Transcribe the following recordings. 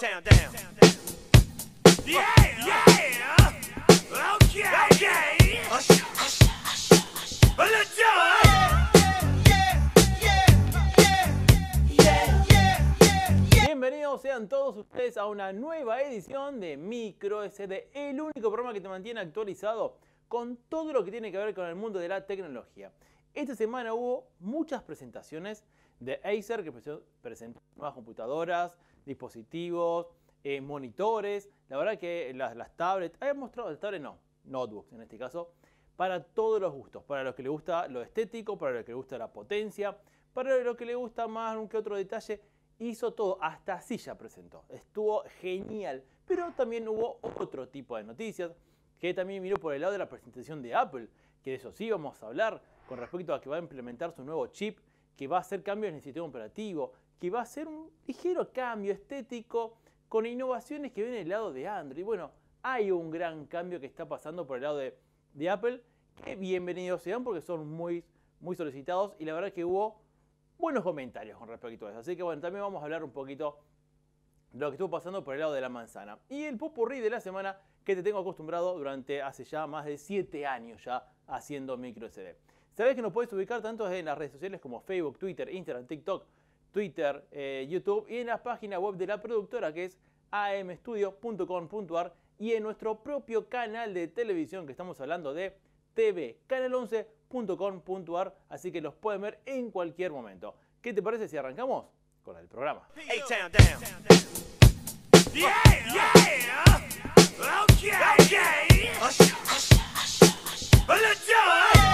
H-Town down. Yeah, yeah. Okay, okay. Let's do it. Bienvenidos sean todos ustedes a una nueva edición de MicroSD, el único programa que te mantiene actualizado con todo lo que tiene que ver con el mundo de la tecnología. Esta semana hubo muchas presentaciones de Acer que presentó nuevas computadoras, dispositivos, monitores. La verdad que las tablets, había mostrado las tablets, no, notebooks en este caso, para todos los gustos. Para los que les gusta lo estético, para los que les gusta la potencia, para los que les gusta más un que otro detalle. Hizo todo, hasta silla presentó. Estuvo genial. Pero también hubo otro tipo de noticias que también miró por el lado de la presentación de Apple, que de eso sí vamos a hablar con respecto a que va a implementar su nuevo chip, que va a hacer cambios en el sistema operativo, que va a hacer un ligero cambio estético con innovaciones que vienen del lado de Android. Bueno, hay un gran cambio que está pasando por el lado de Apple, que bienvenidos sean porque son muy solicitados y la verdad que hubo buenos comentarios con respecto a eso. Así que bueno, también vamos a hablar un poquito de lo que estuvo pasando por el lado de la manzana. Y el popurrí de la semana que te tengo acostumbrado durante hace ya más de 7 años ya haciendo MicroSD. Sabés que nos puedes ubicar tanto en las redes sociales como Facebook, Twitter, Instagram, TikTok, Twitter, YouTube y en la página web de la productora que es amstudio.com.ar y en nuestro propio canal de televisión que estamos hablando de TV, canal11.com.ar, así que los pueden ver en cualquier momento. ¿Qué te parece si arrancamos con el programa? H-Town down. Yeah, yeah. Okay, okay. Let's do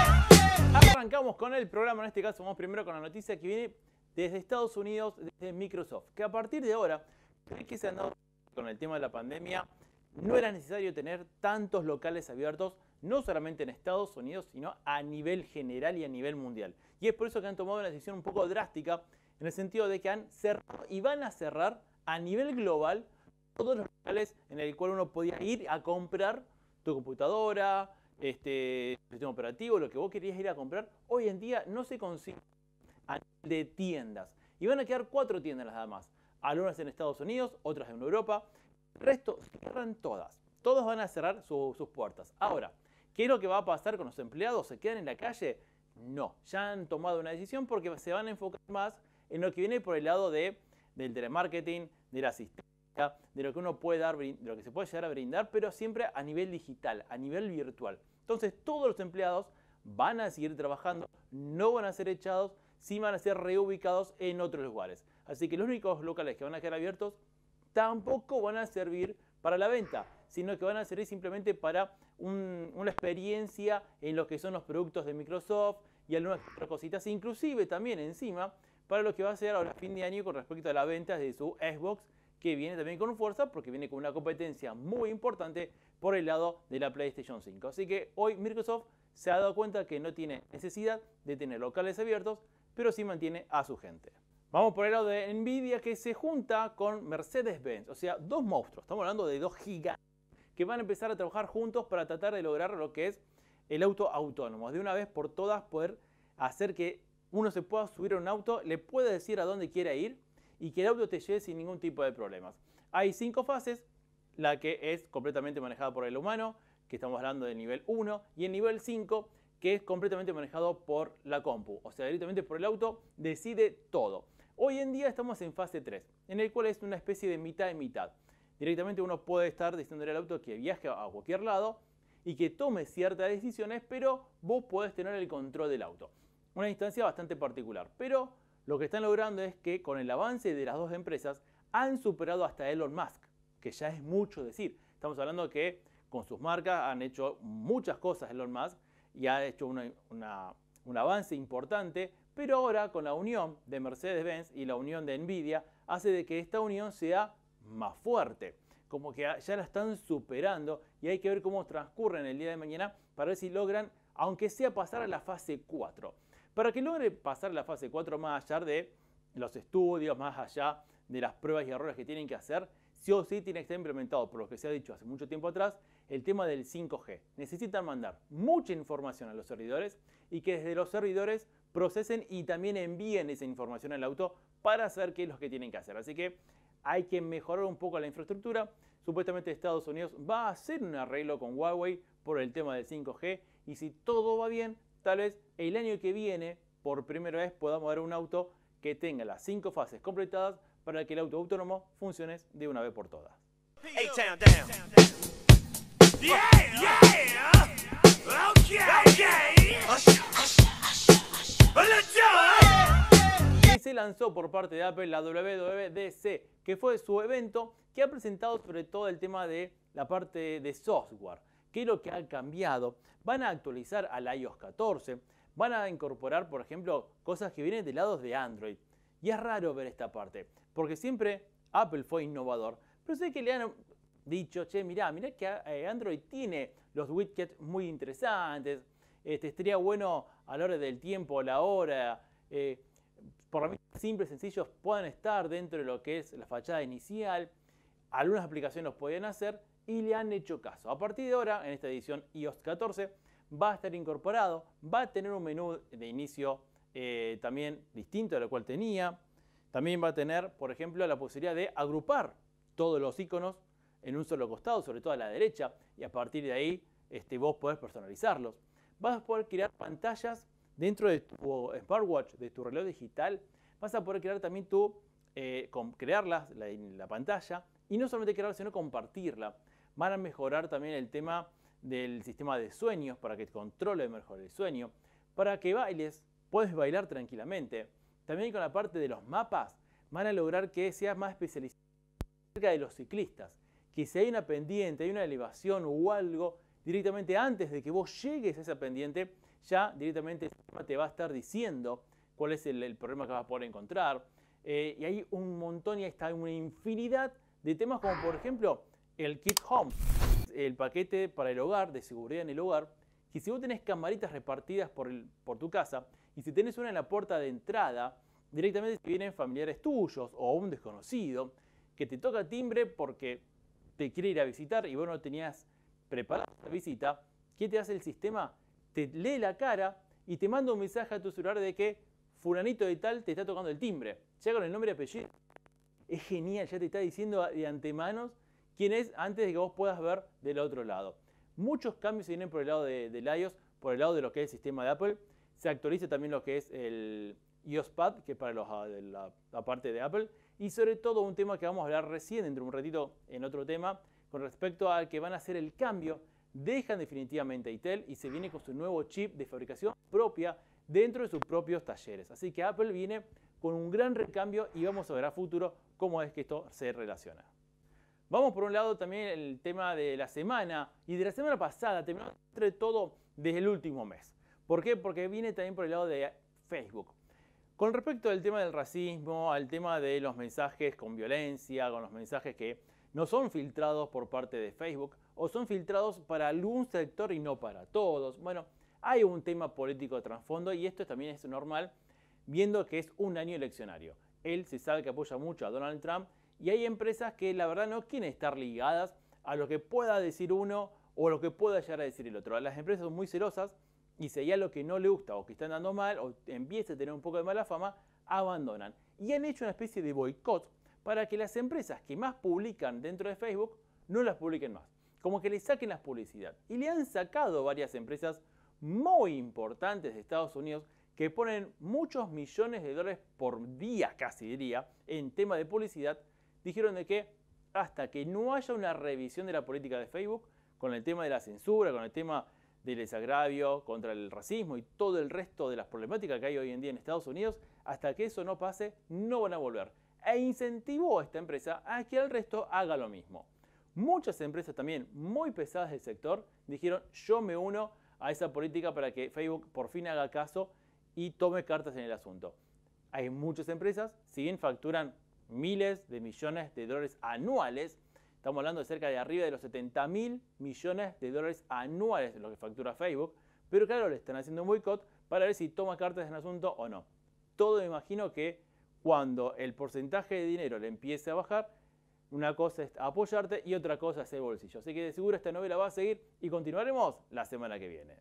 it. Arrancamos con el programa, en este caso vamos primero con la noticia que viene desde Estados Unidos, desde Microsoft, que a partir de ahora, que se han dado con el tema de la pandemia, no era necesario tener tantos locales abiertos, no solamente en Estados Unidos, sino a nivel general y a nivel mundial. Y es por eso que han tomado una decisión un poco drástica, en el sentido de que han cerrado y van a cerrar a nivel global todos los locales en el cual uno podía ir a comprar tu computadora, sistema operativo, lo que vos querías ir a comprar. Hoy en día no se consigue a nivel de tiendas. Y van a quedar 4 tiendas nada más. Algunas en Estados Unidos, otras en Europa. El resto cierran todas. Todos van a cerrar sus puertas. Ahora, ¿qué es lo que va a pasar con los empleados? ¿Se quedan en la calle? No. Ya han tomado una decisión porque se van a enfocar más en lo que viene por el lado del telemarketing, de la asistencia, de lo que uno puede dar, de lo que se puede llegar a brindar, pero siempre a nivel digital, a nivel virtual. Entonces, todos los empleados van a seguir trabajando, no van a ser echados, sí van a ser reubicados en otros lugares. Así que los únicos locales que van a quedar abiertos tampoco van a servir para la venta, sino que van a servir simplemente para una experiencia en lo que son los productos de Microsoft y algunas otras cositas, inclusive también encima para lo que va a ser ahora fin de año con respecto a las ventas de su Xbox, que viene también con fuerza porque viene con una competencia muy importante por el lado de la PlayStation 5. Así que hoy Microsoft se ha dado cuenta que no tiene necesidad de tener locales abiertos, pero sí mantiene a su gente. Vamos por el lado de Nvidia, que se junta con Mercedes-Benz, o sea, 2 monstruos. Estamos hablando de 2 gigantes que van a empezar a trabajar juntos para tratar de lograr lo que es el auto autónomo. De una vez por todas poder hacer que uno se pueda subir a un auto, le pueda decir a dónde quiere ir y que el auto te lleve sin ningún tipo de problemas. Hay 5 fases, la que es completamente manejada por el humano, que estamos hablando del nivel 1, y el nivel 5, que es completamente manejado por la compu, o sea, directamente por el auto, decide todo. Hoy en día estamos en fase 3, en el cual es una especie de mitad y mitad. Directamente uno puede estar diciéndole al auto que viaje a cualquier lado y que tome ciertas decisiones, pero vos podés tener el control del auto. Una instancia bastante particular, pero lo que están logrando es que con el avance de las 2 empresas han superado hasta Elon Musk, que ya es mucho decir. Estamos hablando que con sus marcas han hecho muchas cosas Elon Musk y ha hecho un avance importante, pero ahora con la unión de Mercedes-Benz y la unión de Nvidia hace de que esta unión sea más fuerte. Como que ya la están superando y hay que ver cómo transcurre en el día de mañana para ver si logran, aunque sea pasar a la fase 4. Para que logre pasar a la fase 4 más allá de los estudios, más allá de las pruebas y errores que tienen que hacer, sí o sí tiene que estar implementado, por lo que se ha dicho hace mucho tiempo atrás, el tema del 5G. Necesitan mandar mucha información a los servidores y que desde los servidores procesen y también envíen esa información al auto para hacer qué es lo que tienen que hacer. Así que hay que mejorar un poco la infraestructura. Supuestamente Estados Unidos va a hacer un arreglo con Huawei por el tema del 5G y si todo va bien, tal vez el año que viene, por primera vez, podamos ver un auto que tenga las 5 fases completadas para que el auto autónomo funcione de una vez por todas. A-Town down. Yeah, yeah. Okay. Let's do it. Y se lanzó por parte de Apple la WWDC, que fue su evento que ha presentado sobre todo el tema de la parte de software. ¿Qué es lo que ha cambiado? Van a actualizar al iOS 14, van a incorporar, por ejemplo, cosas que vienen de lados de Android. Y es raro ver esta parte, porque siempre Apple fue innovador, pero sé que le han dicho, che, mirá que Android tiene los widgets muy interesantes, estaría bueno a la hora del tiempo, la hora, por lo menos simples, sencillos, puedan estar dentro de lo que es la fachada inicial. Algunas aplicaciones los podían hacer y le han hecho caso. A partir de ahora, en esta edición iOS 14, va a estar incorporado, va a tener un menú de inicio también distinto de lo cual tenía. También va a tener, por ejemplo, la posibilidad de agrupar todos los iconos en un solo costado, sobre todo a la derecha, y a partir de ahí vos podés personalizarlos. Vas a poder crear pantallas dentro de tu smartwatch, de tu reloj digital. Vas a poder crear también crearla, la pantalla, y no solamente crearla, sino compartirla. Van a mejorar también el tema del sistema de sueños, para que controle mejor el sueño, para que bailes, puedes bailar tranquilamente. También con la parte de los mapas, van a lograr que sea más especializado acerca de los ciclistas, que si hay una pendiente, hay una elevación o algo, directamente antes de que vos llegues a esa pendiente, ya directamente el sistema te va a estar diciendo cuál es el problema que vas a poder encontrar. Y hay un montón y está una infinidad de temas como por ejemplo el Kit Home, el paquete para el hogar, de seguridad en el hogar, que si vos tenés camaritas repartidas por tu casa y si tenés una en la puerta de entrada, directamente te vienen familiares tuyos o un desconocido que te toca timbre porque te quiere ir a visitar y vos no tenías preparada la visita, ¿qué te hace el sistema? Te lee la cara y te manda un mensaje a tu celular de que fulanito de tal te está tocando el timbre, ya con el nombre y apellido. Es genial, ya te está diciendo de antemano quién es antes de que vos puedas ver del otro lado. Muchos cambios se vienen por el lado del iOS, por el lado de lo que es el sistema de Apple. Se actualiza también lo que es el iOS Pad, que es para la parte de Apple. Y sobre todo un tema que vamos a hablar recién, dentro de un ratito, en otro tema, con respecto al que van a hacer el cambio. Dejan definitivamente Intel y se viene con su nuevo chip de fabricación propia dentro de sus propios talleres. Así que Apple viene con un gran recambio y vamos a ver a futuro cómo es que esto se relaciona. Vamos por un lado también el tema de la semana y de la semana pasada, terminamos entre todo desde el último mes. ¿Por qué? Porque viene también por el lado de Facebook. Con respecto al tema del racismo, al tema de los mensajes con violencia, con los mensajes que no son filtrados por parte de Facebook o son filtrados para algún sector y no para todos. Bueno, hay un tema político de trasfondo y esto también es normal viendo que es un año eleccionario. Él se sabe que apoya mucho a Donald Trump y hay empresas que la verdad no quieren estar ligadas a lo que pueda decir uno o lo que pueda llegar a decir el otro. Las empresas son muy celosas y si hay algo que no le gusta o que está andando mal o empieza a tener un poco de mala fama, abandonan. Y han hecho una especie de boicot para que las empresas que más publican dentro de Facebook no las publiquen más. Como que le saquen la publicidad. Y le han sacado varias empresas muy importantes de Estados Unidos que ponen muchos millones de dólares por día, casi diría, en tema de publicidad. Dijeron de que hasta que no haya una revisión de la política de Facebook, con el tema de la censura, con el tema del desagravio, contra el racismo y todo el resto de las problemáticas que hay hoy en día en Estados Unidos, hasta que eso no pase, no van a volver. E incentivó a esta empresa a que el resto haga lo mismo. Muchas empresas también muy pesadas del sector dijeron, yo me uno a esa política para que Facebook por fin haga caso y tome cartas en el asunto. Hay muchas empresas, si bien facturan miles de millones de dólares anuales, estamos hablando de cerca de arriba de los 70.000 millones de dólares anuales de lo que factura Facebook, pero claro, le están haciendo un boicot para ver si toma cartas en el asunto o no. Todo me imagino que cuando el porcentaje de dinero le empiece a bajar, una cosa es apoyarte y otra cosa es el bolsillo. Así que de seguro esta novela va a seguir y continuaremos la semana que viene.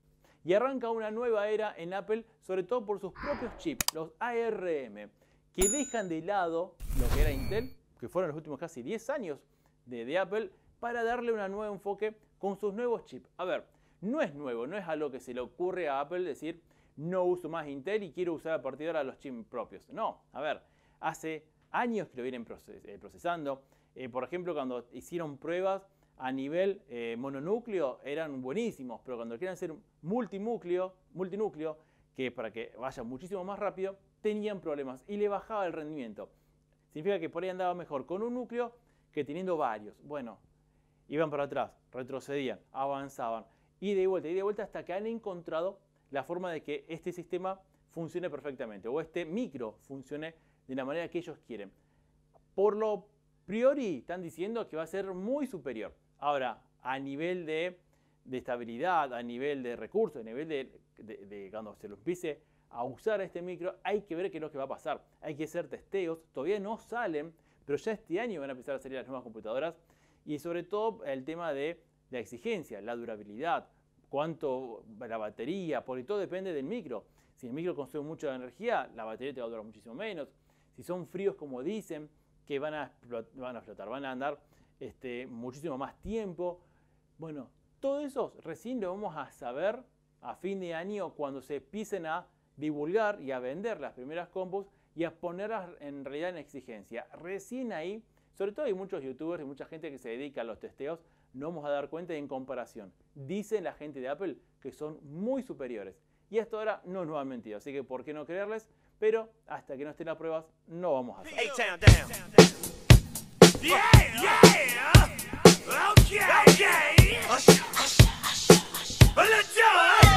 Y arranca una nueva era en Apple, sobre todo por sus propios chips, los ARM, que dejan de lado lo que era Intel que fueron los últimos casi 10 años de Apple, para darle un nuevo enfoque con sus nuevos chips. A ver, no es nuevo, no es algo que se le ocurre a Apple decir no uso más Intel y quiero usar a partir de ahora los chips propios. No, a ver, hace años que lo vienen procesando. Por ejemplo, cuando hicieron pruebas a nivel mononúcleo eran buenísimos, pero cuando quieren hacer multinúcleo, que para que vaya muchísimo más rápido, tenían problemas y le bajaba el rendimiento. Significa que por ahí andaba mejor con un núcleo que teniendo varios. Bueno, iban para atrás, retrocedían, avanzaban, y de vuelta hasta que han encontrado la forma de que este sistema funcione perfectamente o este micro funcione de la manera que ellos quieren. Por lo priori están diciendo que va a ser muy superior. Ahora, a nivel de estabilidad, a nivel de recursos, a nivel de cuando se lo empiece a usar este micro, hay que ver qué es lo que va a pasar. Hay que hacer testeos, todavía no salen, pero ya este año van a empezar a salir las nuevas computadoras y sobre todo el tema de la exigencia, la durabilidad, cuánto la batería, porque todo depende del micro. Si el micro consume mucha energía, la batería te va a durar muchísimo menos. Si son fríos como dicen, que van a explotar, van a andar muchísimo más tiempo. Bueno, todo eso recién lo vamos a saber a fin de año cuando se empiecen a divulgar y a vender las primeras compus y a ponerlas en realidad en exigencia. Recién ahí, sobre todo hay muchos youtubers y mucha gente que se dedica a los testeos, nos vamos a dar cuenta en comparación. Dicen la gente de Apple que son muy superiores. Y hasta ahora no nos han mentido, así que ¿por qué no creerles? Pero hasta que no estén las pruebas, no vamos a hacer. A-Town down. Yeah, yeah. Okay, okay. Let's do it.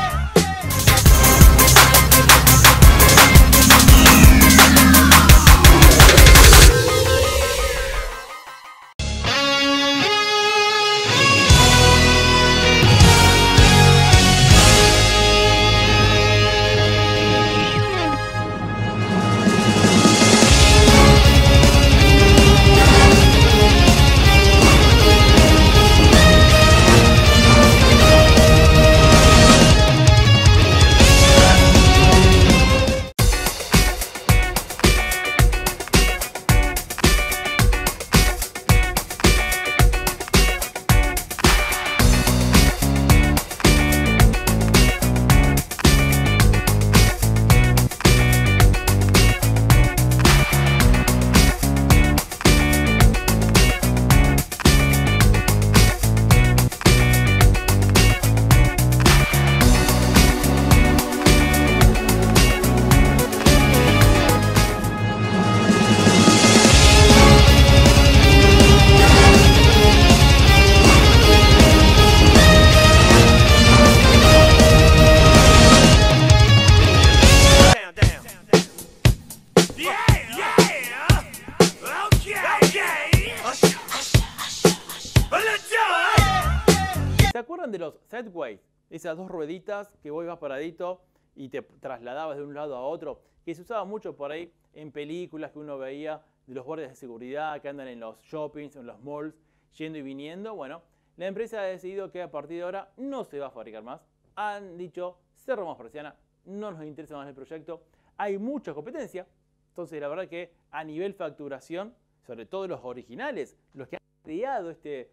¿Se acuerdan de los Segway? Esas dos rueditas que vos ibas paradito y te trasladabas de un lado a otro, que se usaba mucho por ahí en películas que uno veía de los guardias de seguridad que andan en los shoppings, en los malls, yendo y viniendo. Bueno, la empresa ha decidido que a partir de ahora no se va a fabricar más. Han dicho, cerramos persiana, no nos interesa más el proyecto. Hay mucha competencia, entonces la verdad que a nivel facturación, sobre todo los originales, los que han creado este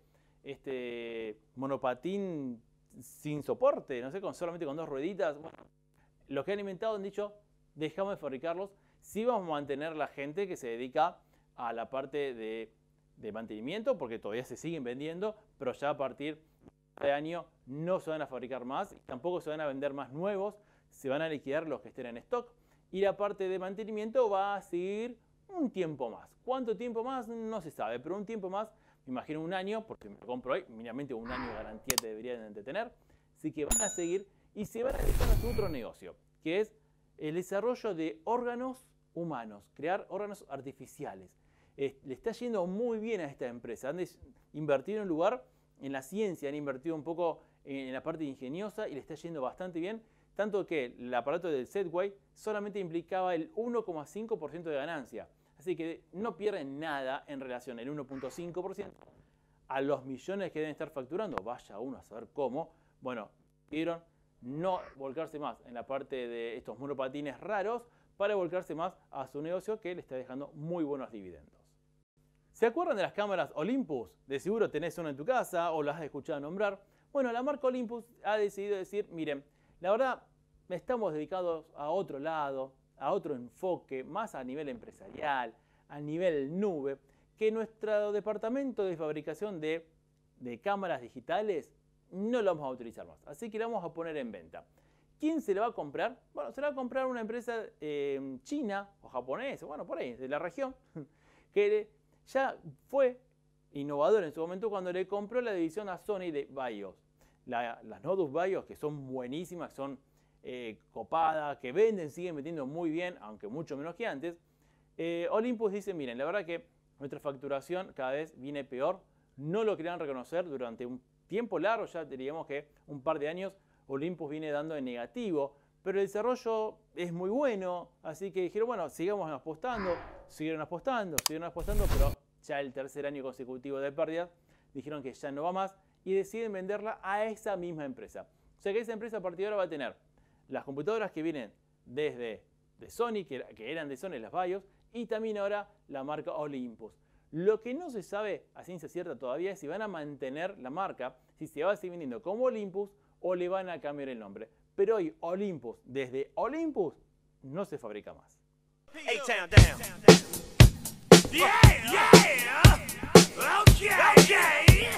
monopatín sin soporte, no sé, solamente con dos rueditas. Bueno, los que han inventado han dicho, dejamos de fabricarlos, sí vamos a mantener la gente que se dedica a la parte de mantenimiento, porque todavía se siguen vendiendo, pero ya a partir de año no se van a fabricar más, y tampoco se van a vender más nuevos, se van a liquidar los que estén en stock, y la parte de mantenimiento va a seguir un tiempo más. ¿Cuánto tiempo más? No se sabe, pero un tiempo más, me imagino un año, porque me lo compro hoy, mínimamente un año de garantía te deberían de tener, así que van a seguir y se van a dedicar a su otro negocio, que es el desarrollo de órganos humanos, crear órganos artificiales. Le está yendo muy bien a esta empresa, han invertido en un lugar en la ciencia, han invertido un poco en la parte ingeniosa y le está yendo bastante bien, tanto que el aparato del Segway solamente implicaba el 1,5% de ganancia. Así que no pierden nada en relación al 1,5% a los millones que deben estar facturando. Vaya uno a saber cómo. Bueno, decidieron no volcarse más en la parte de estos monopatines raros para volcarse más a su negocio que le está dejando muy buenos dividendos. ¿Se acuerdan de las cámaras Olympus? De seguro tenés una en tu casa o las has escuchado nombrar. Bueno, la marca Olympus ha decidido decir, miren, la verdad estamos dedicados a otro lado, a otro enfoque, más a nivel empresarial, a nivel nube, que nuestro departamento de fabricación de cámaras digitales no lo vamos a utilizar más. Así que lo vamos a poner en venta. ¿Quién se lo va a comprar? Bueno, se lo va a comprar una empresa china o japonesa, bueno, por ahí, de la región, que ya fue innovador en su momento cuando le compró la división a Sony de BIOS. Las Nodus BIOS, que son buenísimas, son copadas, que venden, siguen vendiendo muy bien, aunque mucho menos que antes. Olympus dice, miren, la verdad que nuestra facturación cada vez viene peor. No lo querían reconocer durante un tiempo largo, ya diríamos que un par de años, Olympus viene dando en negativo, pero el desarrollo es muy bueno, así que dijeron, bueno, sigamos apostando, siguieron apostando, pero ya el tercer año consecutivo de pérdidas, dijeron que ya no va más y deciden venderla a esa misma empresa. O sea que esa empresa a partir de ahora va a tener las computadoras que vienen desde de Sony, que eran de Sony las BIOS, y también ahora la marca Olympus. Lo que no se sabe a ciencia cierta todavía es si van a mantener la marca, si se va a seguir vendiendo como Olympus o le van a cambiar el nombre. Pero hoy Olympus, desde Olympus, no se fabrica más. A-Town down. Yeah, yeah. Okay, okay.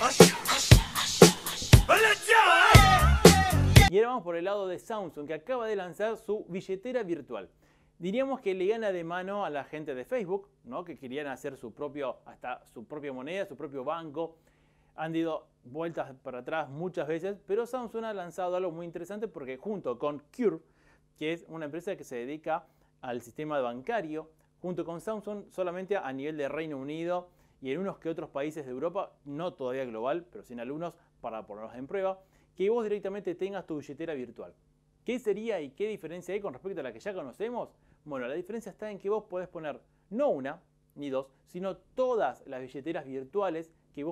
Let's do it. Y ahora vamos por el lado de Samsung, que acaba de lanzar su billetera virtual. Diríamos que le gana de mano a la gente de Facebook, ¿no? Que querían hacer hasta su propia moneda, su propio banco. Han dado vueltas para atrás muchas veces, pero Samsung ha lanzado algo muy interesante porque junto con Curve, que es una empresa que se dedica al sistema bancario, junto con Samsung solamente a nivel de Reino Unido y en unos que otros países de Europa, no todavía global, pero sin algunos para ponerlos en prueba, que vos directamente tengas tu billetera virtual. ¿Qué sería y qué diferencia hay con respecto a la que ya conocemos? Bueno, la diferencia está en que vos podés poner no una ni dos, sino todas las billeteras virtuales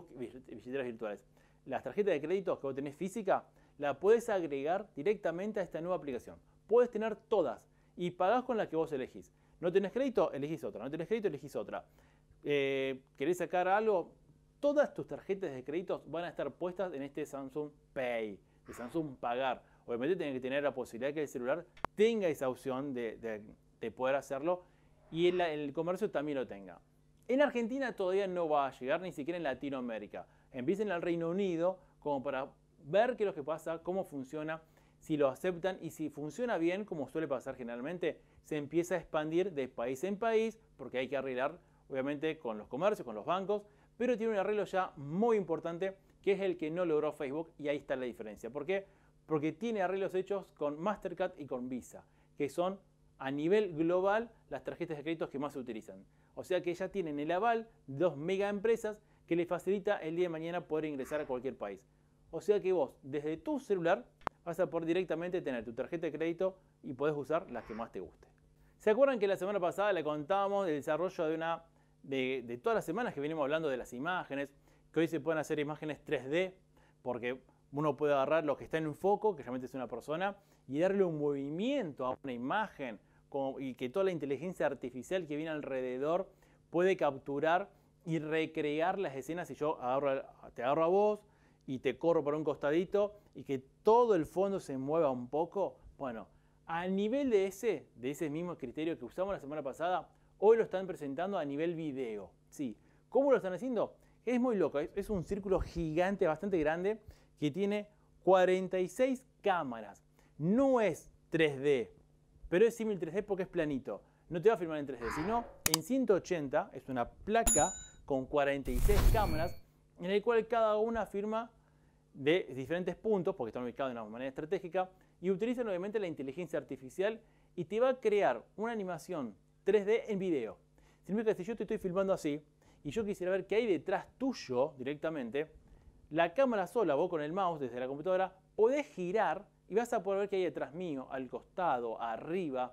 las tarjetas de crédito que vos tenés física, la podés agregar directamente a esta nueva aplicación. Podés tener todas y pagás con la que vos elegís. No tenés crédito, elegís otra. No tenés crédito, elegís otra. ¿Querés sacar algo? Todas tus tarjetas de crédito van a estar puestas en este Samsung Pay, de Samsung Pagar. Obviamente tenés que tener la posibilidad de que el celular tenga esa opción de poder hacerlo y el comercio también lo tenga. En Argentina todavía no va a llegar, ni siquiera en Latinoamérica. Empiecen al Reino Unido como para ver qué es lo que pasa, cómo funciona, si lo aceptan y si funciona bien, como suele pasar generalmente, se empieza a expandir de país en país porque hay que arreglar, obviamente, con los comercios, con los bancos, pero tiene un arreglo ya muy importante que es el que no logró Facebook y ahí está la diferencia. ¿Por qué? Porque tiene arreglos hechos con Mastercard y con Visa, que son a nivel global las tarjetas de crédito que más se utilizan. O sea que ya tienen el aval de dos mega empresas que les facilita el día de mañana poder ingresar a cualquier país. O sea que vos, desde tu celular, vas a poder directamente tener tu tarjeta de crédito y podés usar las que más te guste. ¿Se acuerdan que la semana pasada le contábamos del desarrollo de todas las semanas que venimos hablando de las imágenes, que hoy se pueden hacer imágenes 3D, porque uno puede agarrar lo que está en un foco, que realmente es una persona, y darle un movimiento a una imagen, y que toda la inteligencia artificial que viene alrededor puede capturar y recrear las escenas. Si yo te agarro a vos y te corro por un costadito y que todo el fondo se mueva un poco, bueno, a nivel de ese mismo criterio que usamos la semana pasada, hoy lo están presentando a nivel video. Sí. ¿Cómo lo están haciendo? Es muy loco, es un círculo gigante, bastante grande, que tiene 46 cámaras. No es 3D, pero es símil 3D porque es planito. No te va a filmar en 3D, sino en 180, es una placa con 46 cámaras, en el cual cada una firma de diferentes puntos, porque están ubicados de una manera estratégica, y utilizan obviamente la inteligencia artificial y te va a crear una animación 3D en video. Significa que si yo te estoy filmando así, y yo quisiera ver qué hay detrás tuyo directamente, la cámara sola, vos con el mouse desde la computadora, podés girar y vas a poder ver qué hay detrás mío, al costado, arriba,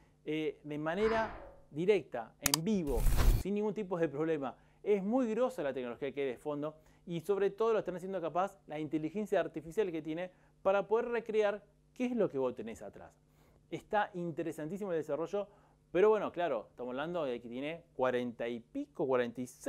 de manera directa, en vivo, sin ningún tipo de problema. Es muy grosa la tecnología que hay de fondo y sobre todo lo están haciendo capaz la inteligencia artificial que tiene para poder recrear qué es lo que vos tenés atrás. Está interesantísimo el desarrollo, pero bueno, claro, estamos hablando de que tiene 40 y pico, 46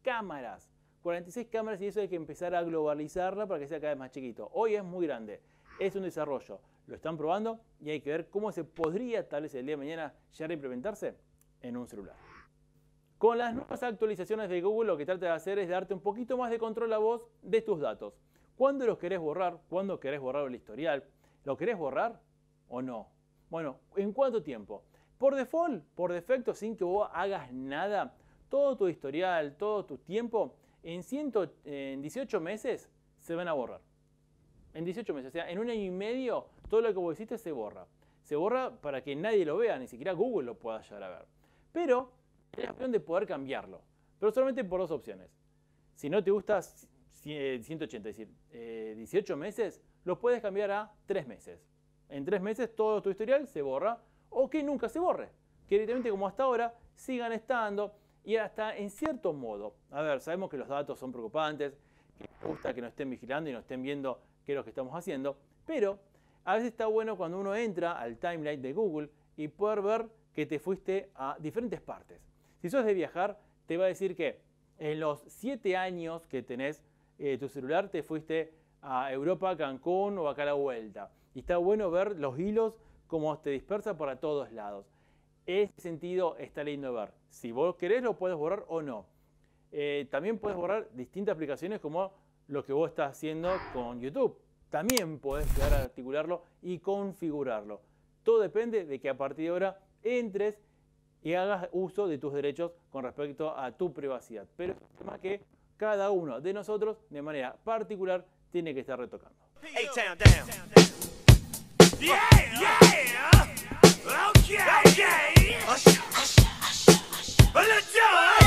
cámaras. 46 cámaras y eso hay que empezar a globalizarla para que sea cada vez más chiquito. Hoy es muy grande, es un desarrollo. Lo están probando y hay que ver cómo se podría tal vez el día de mañana llegar a implementarse en un celular. Con las nuevas actualizaciones de Google lo que trata de hacer es darte un poquito más de control a vos de tus datos. ¿Cuándo los querés borrar? ¿Cuándo querés borrar el historial? ¿Lo querés borrar o no? Bueno, ¿en cuánto tiempo? Por default, por defecto, sin que vos hagas nada, todo tu historial, todo tu tiempo, en 18 meses se van a borrar. En 18 meses, o sea, en un año y medio, todo lo que vos hiciste se borra. Se borra para que nadie lo vea, ni siquiera Google lo pueda llegar a ver. Pero tenés la opción de poder cambiarlo, pero solamente por dos opciones. Si no te gusta 180, es decir, 18 meses, lo puedes cambiar a 3 meses. En 3 meses todo tu historial se borra o que nunca se borre. Que directamente como hasta ahora sigan estando y hasta en cierto modo. A ver, sabemos que los datos son preocupantes, que nos gusta que nos estén vigilando y nos estén viendo qué es lo que estamos haciendo, pero a veces está bueno cuando uno entra al timeline de Google y poder ver que te fuiste a diferentes partes. Si sos de viajar, te va a decir que en los 7 años que tenés tu celular te fuiste a Europa, Cancún o acá a la vuelta. Y está bueno ver los hilos como te dispersa para todos lados. En ese sentido está lindo ver. Si vos querés lo puedes borrar o no. También puedes borrar distintas aplicaciones como lo que vos estás haciendo con YouTube. También podés llegar a articularlo y configurarlo. Todo depende de que a partir de ahora entres y hagas uso de tus derechos con respecto a tu privacidad. Pero es un tema que cada uno de nosotros de manera particular tiene que estar retocando. A-Town down. Yeah, yeah. Okay, okay. Let's do it.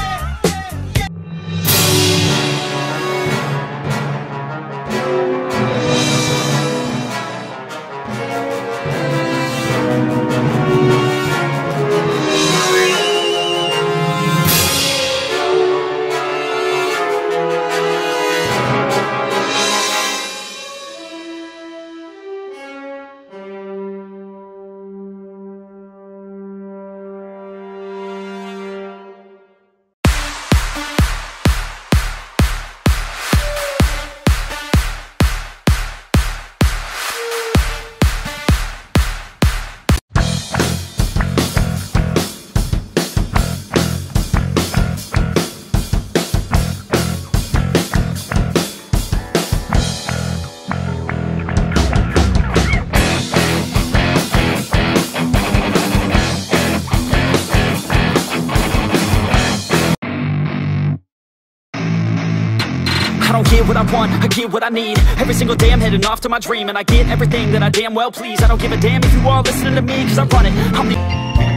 I don't get what I want, I get what I need. Every single day I'm heading off to my dream, and I get everything that I damn well please. I don't give a damn if you all listening to me, cause I run it, I'm the...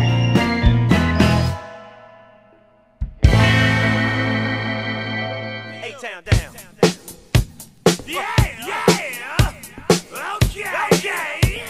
A-Town down. Yeah, yeah. Okay, okay.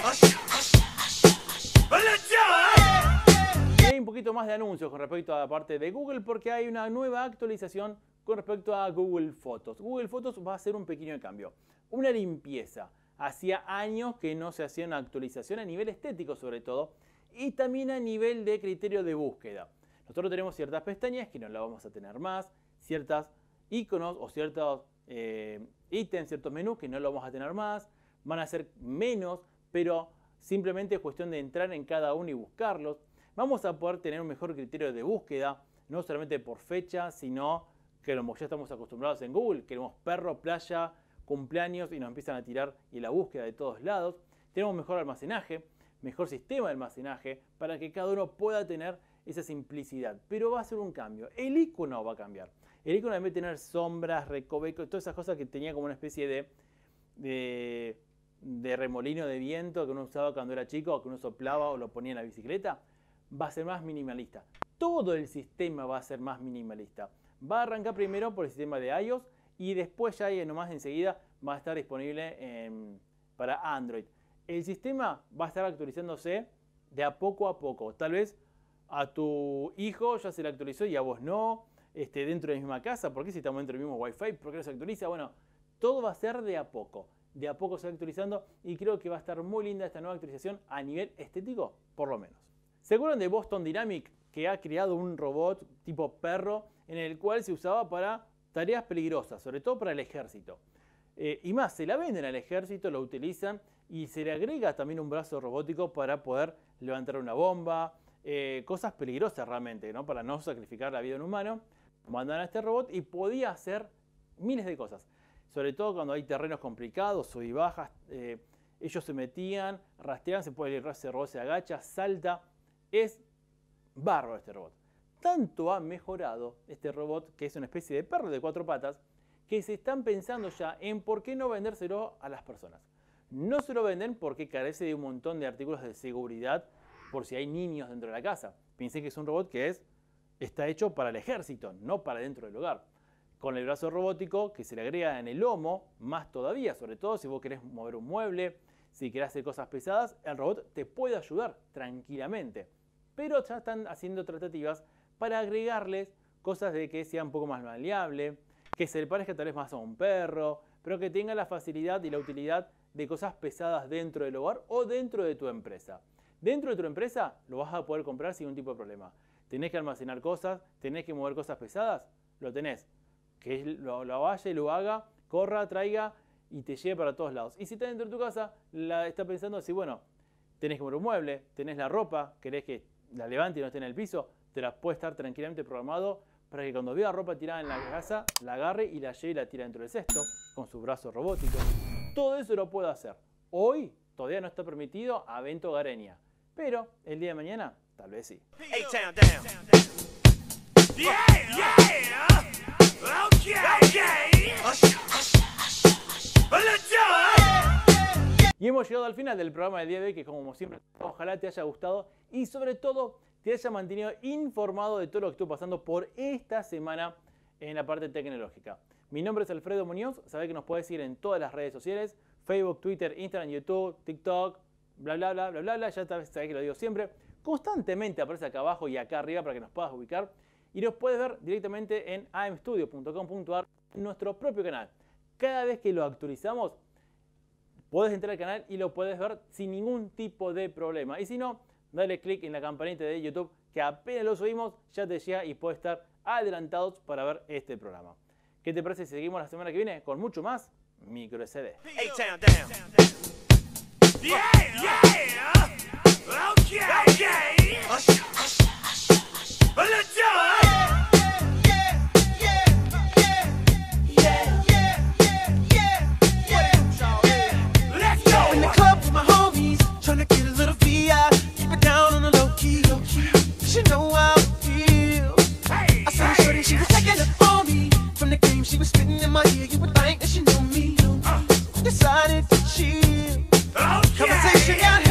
Let's do it. Y hay un poquito más de anuncios con respecto a la parte de Google porque hay una nueva actualización con respecto a Google Fotos. Google Fotos va a hacer un pequeño cambio, una limpieza. Hacía años que no se hacía una actualización a nivel estético sobre todo y también a nivel de criterio de búsqueda. Nosotros tenemos ciertas pestañas que no las vamos a tener más, ciertas iconos o ciertos ítems, ciertos menús que no los vamos a tener más, van a ser menos, pero simplemente es cuestión de entrar en cada uno y buscarlos. Vamos a poder tener un mejor criterio de búsqueda, no solamente por fecha, sino que como ya estamos acostumbrados en Google, queremos perro, playa, cumpleaños y nos empiezan a tirar y la búsqueda de todos lados. Tenemos mejor almacenaje, mejor sistema de almacenaje para que cada uno pueda tener esa simplicidad. Pero va a ser un cambio. El icono va a cambiar. El icono en vez de tener sombras, recovecos, todas esas cosas que tenía como una especie de remolino de viento que uno usaba cuando era chico, o que uno soplaba o lo ponía en la bicicleta, va a ser más minimalista. Todo el sistema va a ser más minimalista. Va a arrancar primero por el sistema de iOS y después ya nomás enseguida va a estar disponible para Android. El sistema va a estar actualizándose de a poco. Tal vez a tu hijo ya se le actualizó y a vos no, dentro de la misma casa. ¿Por qué si estamos dentro del mismo Wi-Fi? ¿Por qué no se actualiza? Bueno, todo va a ser de a poco. De a poco se va actualizando y creo que va a estar muy linda esta nueva actualización a nivel estético, por lo menos. ¿Se acuerdan de Boston Dynamics, que ha creado un robot tipo perro en el cual se usaba para tareas peligrosas, sobre todo para el ejército. Y más, se la venden al ejército, lo utilizan y se le agrega también un brazo robótico para poder levantar una bomba, cosas peligrosas realmente, ¿no? Para no sacrificar la vida de un humano. Mandan a este robot y podía hacer miles de cosas. Sobre todo cuando hay terrenos complicados, sub y bajas, ellos se metían, rastreaban, se puede ir, ese robot se agacha, salta. Es bárbaro este robot. Tanto ha mejorado este robot, que es una especie de perro de 4 patas, que se están pensando ya en por qué no vendérselo a las personas. No se lo venden porque carece de un montón de artículos de seguridad por si hay niños dentro de la casa. Piensen que es un robot que está hecho para el ejército, no para dentro del hogar. Con el brazo robótico que se le agrega en el lomo, más todavía, sobre todo si vos querés mover un mueble, si querés hacer cosas pesadas, el robot te puede ayudar tranquilamente. Pero ya están haciendo tratativas para agregarles cosas de que sea un poco más maleable, que se le parezca tal vez más a un perro, pero que tenga la facilidad y la utilidad de cosas pesadas dentro del hogar o dentro de tu empresa. Dentro de tu empresa lo vas a poder comprar sin ningún tipo de problema. Tenés que almacenar cosas, tenés que mover cosas pesadas, lo tenés. Que lo vaya y lo haga, corra, traiga y te lleve para todos lados. Y si estás dentro de tu casa, está pensando así, bueno, tenés que mover un mueble, tenés la ropa, querés que la levante y no esté en el piso, te la puede estar tranquilamente programado para que cuando vea ropa tirada en la casa, la agarre y la lleve y la tire dentro del cesto, con su brazo robótico. Todo eso lo puede hacer. Hoy todavía no está permitido a venta hogareña, pero el día de mañana tal vez sí. A-Town down. Yeah, yeah. Okay, okay. Let's do it. Y hemos llegado al final del programa del día de hoy, que como siempre, ojalá te haya gustado y sobre todo te haya mantenido informado de todo lo que estuvo pasando por esta semana en la parte tecnológica. Mi nombre es Alfredo Muñoz, sabés que nos podés seguir en todas las redes sociales, Facebook, Twitter, Instagram, YouTube, TikTok, bla, bla, bla, bla, bla, bla, ya sabés que lo digo siempre. Constantemente aparece acá abajo y acá arriba para que nos puedas ubicar y nos puedes ver directamente en amstudio.com.ar, en nuestro propio canal. Cada vez que lo actualizamos, podés entrar al canal y lo puedes ver sin ningún tipo de problema. Y si no, dale click en la campanita de YouTube que apenas lo subimos ya te llega y puedes estar adelantados para ver este programa. ¿Qué te parece si seguimos la semana que viene con mucho más Micro SD? A-Town down. Yeah, yeah. Okay, okay. Let's do it. Let's go. In the club with my homies, tryna get a little VI, keep it down on the low key. She know how I feel. Hey, I saw shorty, she was taking it on me. From the game, she was spitting in my ear. You would think that she knew me. Decided to chill. okay. Conversation got